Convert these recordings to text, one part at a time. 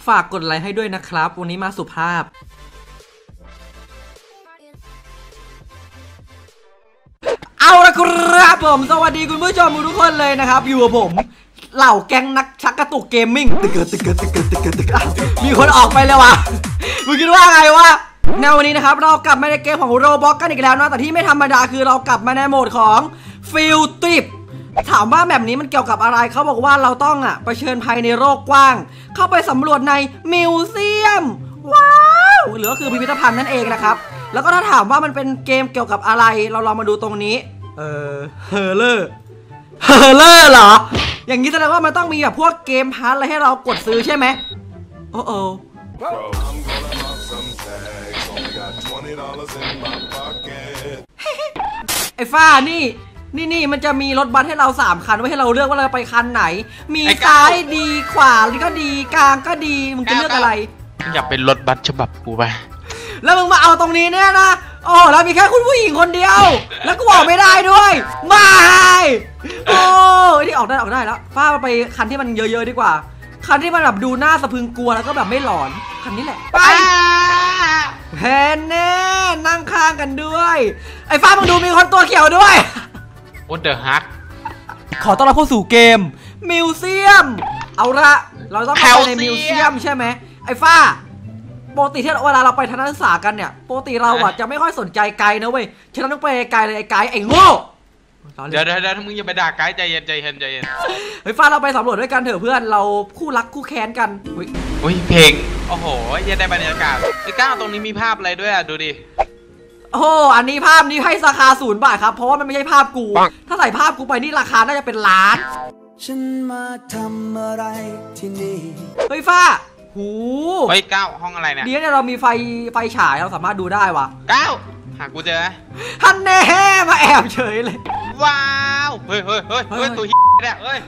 ฝากกดไลค์ให้ด้วยนะครับวันนี้มาสุภาพเอาละครับผมสวัสดีคุณผู้ชมทุกคนเลยนะครับอยู่กับผมเหล่าแก๊งนักชักกระตุกเกมมิ่งตึกมีคนออกไปแล้ววะมึงคิดว่าไงวะในวันนี้นะครับเรากลับมาในเกมของโรบล็อกกันอีกแล้วนะแต่ที่ไม่ธรรมดาคือเรากลับมาในโหมดของฟิลทริปถามว่าแบบนี้มันเกี่ยวกับอะไรเขาบอกว่าเราต้องเผชิญภัยในโลกกว้างเข้าไปสำรวจในมิวเซียมว้าวหรือก็คือพิพิธภัณฑ์นั่นเองนะครับแล้วก็ถ้าถามว่ามันเป็นเกมเกี่ยวกับอะไรเราลองมาดูตรงนี้เฮอร์เลอร์เหรออย่างนี้แสดงว่ามันต้องมีแบบพวกเกมพาร์ทอะไรให้เรากดซื้อใช่ไหมโอ้ไอ้ฟ้านี่มันจะมีรถบัสให้เรา3คันไว้ให้เราเลือกว่าเราไปคันไหนมีซ้ายดีขวาก็ดีกลางก็ดีมึงจะเลือกอะไรอยากเป็นรถบัสฉบับกูไปแล้วมึงมาเอาตรงนี้เนี่ยนะโอ้เรามีแค่คุณผู้หญิงคนเดียวแล้วกูออกไม่ได้ด้วยไม่โอ้ที่ออกได้แล้วฟ้าไปคันที่มันเยอะๆดีกว่าคันที่มันแบบดูน่าสะพรึงกลัวแล้วก็แบบไม่หลอนคันนี้แหละไปแพนแน่นั่งข้างกันด้วยไอ้ฟ้ามึงดูมีคนตัวเขียวด้วยโอ้เดอะฮักขอต้อนรับเข้าสู่เกมมิวเซียมเอาละเราต้องเข้าในมิวเซียมใช่ไหมไอ้ฟ้าปกติที่เวลาเราไปทัศนศึกษากันเนี่ยปกติเราจะไม่ค่อยสนใจไกด์นะเว้ยฉะนั้นต้องไปไกด์เลยไกด์ไอ้โง่เดี๋ยวถ้ามึงอย่าไปด่าไกด์ใจเย็นเฮ้ยฟ้าเราไปสำรวจด้วยกันเถอะเพื่อนเราคู่รักคู่แค้นกันอุ้ยเพลงโอ้โหยังได้บรรยากาศไอ้ก้าวตรงนี้มีภาพอะไรด้วยดูดิโอ้อันนี้ภาพนี้ให้ราคา0 บาทครับเพราะว่ามันไม่ใช่ภาพกูถ้าใส่ภาพกูไปนี่ราคาน่าจะเป็นล้านฉันมาทำอะไรที่นี่เฮ้ยฟ้าหูเฮ้ยก้าวห้องอะไรเนี่ยเดี๋ยวเรามีไฟฉายเราสามารถดูได้วะก้าวหากูเจอฮันแน่มาแอบเฉยเลยว้าวเฮ้ยตัวเนี่ยเฮ้ย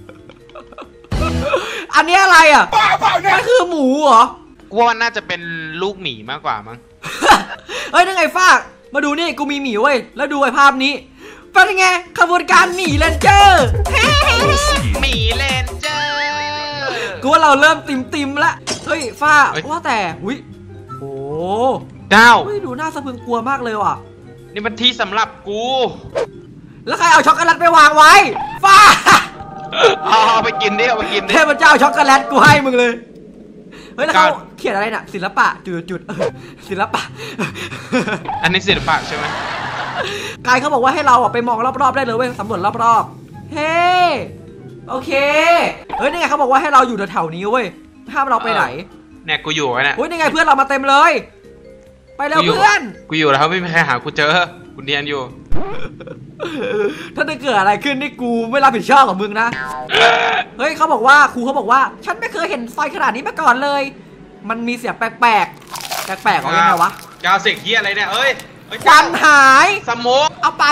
อันนี้อะไรอ่ะมันคือหมูเหรอกูว่าน่าจะเป็นลูกหมีมากกว่ามั้งเฮ้ยนั่นไงฟากมาดูนี่กูมีหมีเว้ยแล้วดูไอ้ภาพนี้เป็นไงขบวนการหมีเลนเจอร์หมีเลนเจอร์กูว่าเราเริ่มติมแล้วเฮ้ยฟ้าว่าแต่หุ้ยโอ้ก้าวดูน่าสะพรึงกลัวมากเลยว่ะนี่มันที่สำหรับกูแล้วใครเอาช็อกโกแลตไปวางไว้ฟ้าเอาไปกินดิเทพเจ้าช็อกโกแลตกูให้มึงเลยเฮ้ยแล้วเขาเขียนอะไรน่ะศิลปะจุดศิลปะอันนี้ศิลปะใช่ไหมกายเขาบอกว่าให้เราไปมองรอบๆได้เลยเว้ยสำรวจรอบๆเฮ้โอเคเฮ้ยนี่ไงเขาบอกว่าให้เราอยู่แถวๆนี้เว้ยห้ามเราไปไหนเนี่ยกูอยู่เนี่ยเฮ้ยนี่ไงเพื่อนเรามาเต็มเลยไปแล้วเพื่อนกูอยู่แล้วไม่มีใครหากูเจอกูเนียนอยู่ถ้าจะเกิดอะไรขึ้นนี่กูไม่รับผิดชอบกับมึงนะเฮ้ยเขาบอกว่าครูเขาบอกว่าฉันไม่เคยเห็นไฟขนาดนี้มาก่อนเลยมันมีเสียงแปลกของยังไงวะกาวเสียงเฮียอะไรเนี่ยเอ้ยควันหายสโมกเอาไป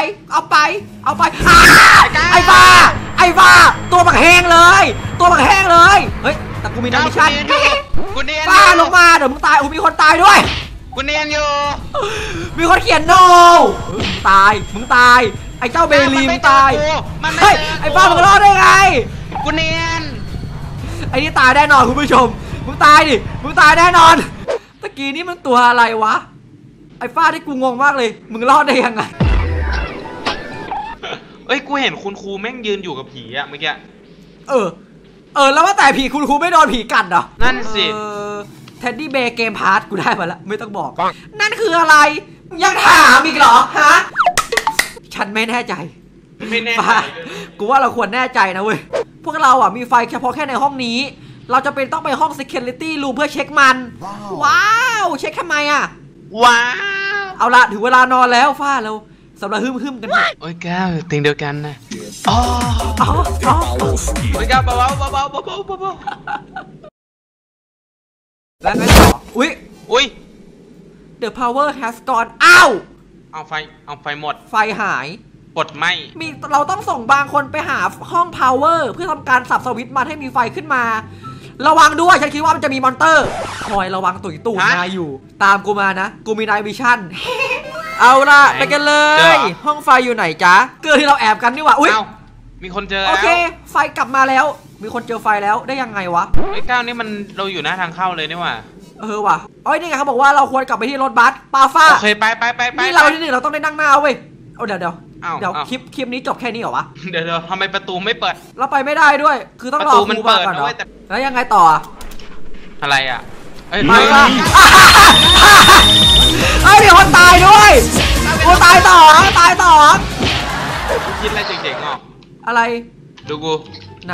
ไอ้บ้าตัวบักแห้งเลยเฮ้ยแต่กูมีน้ำมิชชั่นกูเนียนบ้าลงมาเดี๋ยวมึงตายมีคนตายด้วยกูเนียนอยู่มีคนเขียนโนมึงตายไอ้เจ้าเบลีมึงตายเฮ้ยไอ้บ้ามึงรอดได้ไงกูเนียนไอ้นี่ตายแน่นอนคุณผู้ชมมึงตายแน่นอนตะกี้นี่มันตัวอะไรวะไอ้ฟ้าที่กูงงมากเลยมึงรอดได้ยังไงเอ้ยกูเห็นคุณครูแม่งยืนอยู่กับผีอะเมื่อกี้แล้วว่าแต่ผีคุณครูไม่โดนผีกัดเหรอนั่นสิเท็ดดี้เบย์เกมพาร์ทกูได้มาแล้วไม่ต้องบอกนั่นคืออะไรยังถามอีกเหรอฮะฉันไม่แน่ใจกูว่าเราควรแน่ใจนะเว้ยพวกเรามีไฟเฉพาะแค่ในห้องนี้เราจะเป็นต้องไปห้อง security room เพื่อเช็คมันว้าวเช็คทำไมว้าวเอาละถึงเวลานอนแล้วฟ้าเราสำหรับฮึ่มกันโอ้ยก้าวติงเดียวกันนะโอ้ยก้าวเบาแล้วไงต่ออุ้ย The power has gone อ้าวเอาไฟหมดไฟหายปลดไหมเราต้องส่งบางคนไปหาห้อง power เพื่อทำการสับสวิตช์มาให้มีไฟขึ้นมาระวังด้วยฉันคิดว่ามันจะมีมอนเตอร์คอยระวังตู่นายอยู่ตามกูมานะกูมีนายวิชั่นเอาล่ะไปกันเลยห้องไฟอยู่ไหนจ๊ะเกิดที่เราแอบกันนี่หว่าอุ้ยมีคนเจอโอเคไฟกลับมาแล้วมีคนเจอไฟแล้วได้ยังไงวะไอ้ก้าวนี่มันเราอยู่หน้าทางเข้าเลยนี่หว่าว่ะนี่ไงเขาบอกว่าเราควรกลับไปที่รถบัสปาฟ้าโอเคไปนี่เราที่หนึ่งเราต้องได้นั่งหน้าเว้ยเดี๋ยวคลิปนี้จบแค่นี้เหรอวะเดี๋ยวทำไมประตูไม่เปิดเราไปไม่ได้ด้วยคือต้องรอครูมาก่อนแล้วยังไงต่ออะไรอ่ะไปละเดี๋ยวคนตายด้วยกูตายต่อคิดอะไรเจ๋งๆอ่ะอะไรดูกูไหน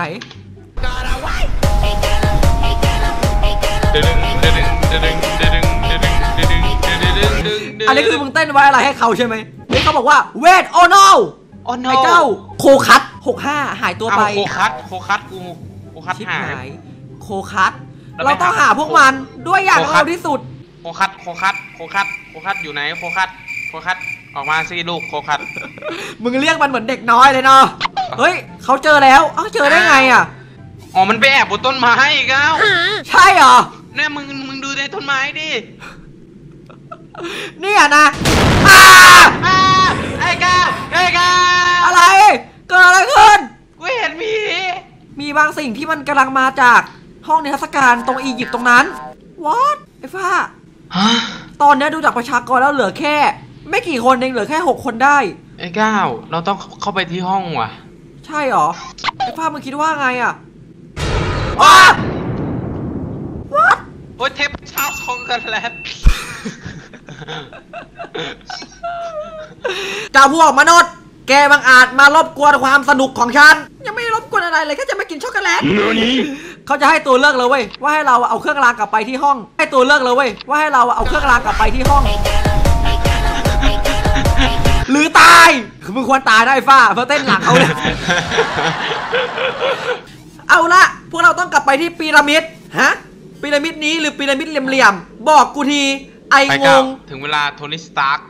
อันนี้คือมึงเต้นไว้อะไรให้เขาใช่ไหมนี่เขาบอกว่าเวทโอโนไอ้เจ้าโคคัต65หายตัวไปโคคัตกูโคคัตหายโคคัตเราต้องหาพวกมันด้วยอย่างเร็วที่สุดโคคัตอยู่ไหนโคคัตออกมาสิลูกโคคัตมึงเรียกมันเหมือนเด็กน้อยเลยเนาะเฮ้ยเขาเจอแล้วเจอได้ไงอ่ะมันไปแอบบนต้นไม้อีกแล้วใช่เหรอเนี่ยมึงดูในต้นไม้ดิเนี่ยนะไอ้ก้าวอะไรเกิดอะไรขึ้นกูเห็นมีบางสิ่งที่มันกำลังมาจากห้องนิทรรศการตรงอียิปต์ตรงนั้น What ไอ้ฟ้าตอนนี้ดูจากประชากรแล้วเหลือแค่ไม่กี่คนเองเหลือแค่6 คนได้ไอ้ก้าวเราต้องเข้าไปที่ห้องว่ะใช่หรอไอ้ฟ้ามึงคิดว่าไงอ่ะ What โอ้ยเทพเจ้าช็อกโกแลตเจ้าพวกมนุษย์แกบังอาจมารบกวนความสนุกของฉันยังไม่รบกวนอะไรเลยแค่จะมากินช็อกโกแลตเขาจะให้ตัวเลือกเลยเว้ยว่าให้เราเอาเครื่องรางกลับไปที่ห้องให้ตัวเลือกเลยเว้ยว่าให้เราเอาเครื่องรางกลับไปที่ห้องหรือตายคือมึงควรตายได้ฟ้าเพราะเต้นหลังเขาเนี่ยเอาละพวกเราต้องกลับไปที่พีระมิดพีระมิดนี้หรือพีระมิดเหลี่ยมๆบอกกูทีไองงถึงเวลาโทนี่สตาร์ค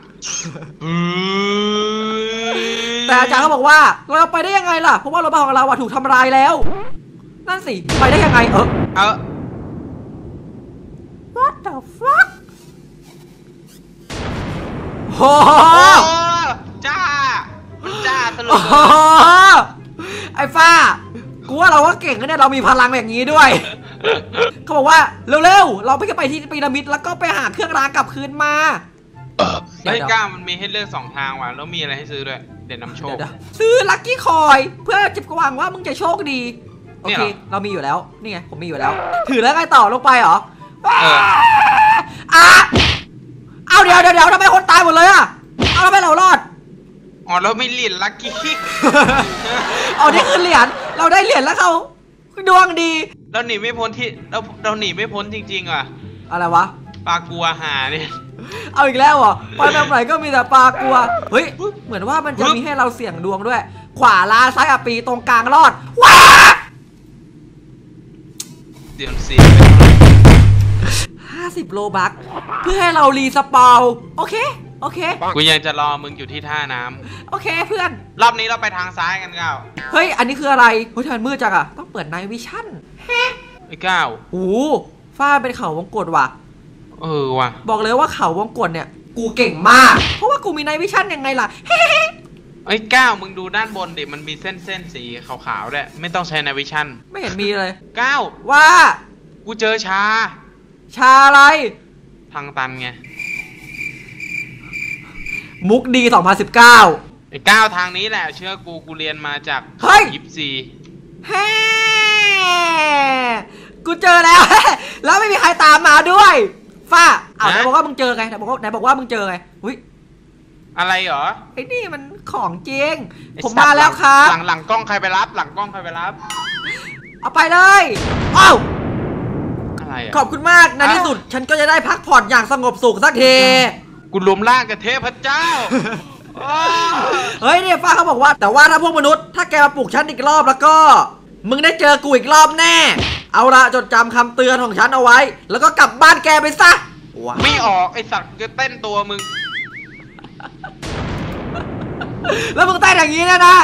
แต่อาจารย์เขาบอกว่าเราไปได้ยังไงล่ะเพราะว่ารถบัสของเราถูกทำลายแล้วนั่นสิไปได้ยังไงWhat the fuck โอ้จ้าตลกไอ้ฟ้ากูว่าเราก็เก่งนะเนี่ยเรามีพลังอย่างนี้ด้วยเขาบอกว่าเร็วๆเราไปที่พีระมิดแล้วก็ไปหาเครื่องรางกลับคืนมาไอ้ก้ามันมีให้เลือก2 ทางว่ะแล้วมีอะไรให้ซื้อด้วยเด่นนำโชคซื้อลัคกี้คอยเพื่อจะหวังว่ามึงจะโชคดีโอเคเรามีอยู่แล้วนี่ไงผมมีอยู่แล้วถือแล้วไงต่อลงไปเหรอเอาเดี๋ยวทำไมคนตายหมดเลยอ่ะเอาแล้วไม่เรารอดเราไม่เหรียญลัคกี้นี่คือเหรียญเราได้เหรียญแล้วเขาดวงดีเราหนีไม่พ้นที่เราหนีไม่พ้นจริงๆอ่ะอะไรวะปลากัวหาเนี่ยเอาอีกแล้วเหรอไปแบบไหนก็มีแต่ปลากัวเฮ้ยเหมือนว่ามันจะมีให้เราเสี่ยงดวงด้วยขวาลาซ้ายปีตรงกลางรอดว้าเดี๋ยวเสีย 50 โลบัคเพื่อให้เรารีสปาวโอเคกูยังจะรอมึงอยู่ที่ท่าน้ำโอเคเพื่อนรอบนี้เราไปทางซ้ายกันก้าวเฮ้ยอันนี้คืออะไรเฮ้ยทำไมมืดจังอะต้องเปิดไนท์วิชั่นไอ้ก้าวฟ้าเป็นเขาวงกฏว่ะว่ะบอกเลยว่าเขาวงกฏเนี่ยกูเก่งมากเพราะว่ากูมีไนท์วิชั่นยังไงล่ะไอ้ก้าวมึงดูด้านบนดิมันมีเส้นสีขาวๆด้วยไม่ต้องใช้ไนท์วิชั่นไม่เห็นมีเลยก้าวว่ากูเจอชาอะไรทางตันไงมุกดี2019 ไอ้ก้าวทางนี้แหละเชื่อกูเรียนมาจากยิปซีกูเจอแล้วแล้วไม่มีใครตามมาด้วยฟ้าไหนบอกว่ามึงเจอไงไหนบอกว่ามึงเจอไงอุ้ยอะไรเหรอไอ้นี่มันของจริงผมมาแล้วครับหลังกล้องใครไปรับเอาไปเลยขอบคุณมากในที่สุดฉันก็จะได้พักผ่อนอย่างสงบสุขสักทีกูรวมร่างกับเทพเจ้าเฮ้ยเนี่ยฟ้าเขาบอกว่าแต่ว่าถ้าพวกมนุษย์ถ้าแกมาปลุกฉันอีกรอบแล้วก็มึงได้เจอกูอีกรอบแน่เอาละจดจำคำเตือนของฉันเอาไว้แล้วก็กลับบ้านแกไปซะไม่ออกไอสัตว์จะเต้นตัวมึงแล้วมึงเต้นอย่างนี้เนี่ยนะ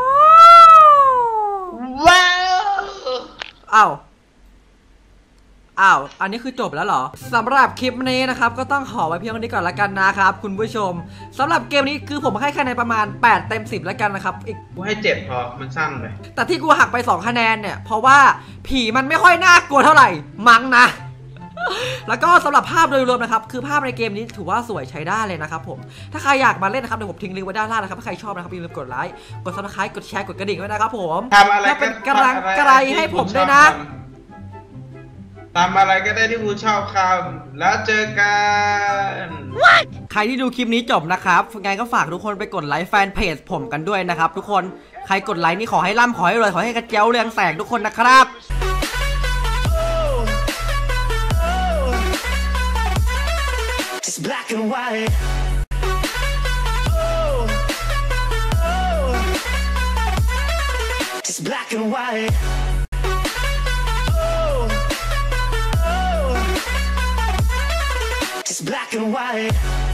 ว้าวอันนี้คือจบแล้วเหรอสำหรับคลิปนี้นะครับก็ต้องขอไว้เพียงเท่านี้ก่อนละกันนะครับคุณผู้ชมสำหรับเกมนี้คือผมให้คะแนนประมาณ8เต็ม10แล้วกันนะครับกูให้7พอมันสั้นเลยแต่ที่กูหักไป2คะแนนเนี่ยเพราะว่าผีมันไม่ค่อยน่ากลัวเท่าไหร่มั้งนะแล้วก็สำหรับภาพโดยรวมนะครับคือภาพในเกมนี้ถือว่าสวยใช้ได้เลยนะครับผมถ้าใครอยากมาเล่นนะครับเดี๋ยวผมทิ้งลิงก์ไว้ด้านล่างนะครับถ้าใครชอบนะครับอย่าลืมกดไลค์กด Subscribe กดแชร์กดกระดิ่งไว้นะครับผมทำอะไรก็เป็นกำลังใจให้ผมด้วยนะทำอะไรก็ได้ที่กูชอบครับแล้วเจอกันใครที่ดูคลิปนี้จบนะครับไงก็ฝากทุกคนไปกดไลค์แฟนเพจผมกันด้วยนะครับทุกคนใครกดไลค์นี่ขอให้ร่ำขอให้รวยขอให้กระเจ้าเรืองแสงทุกคนนะครับ Black and white. Just black and white. Just black and white.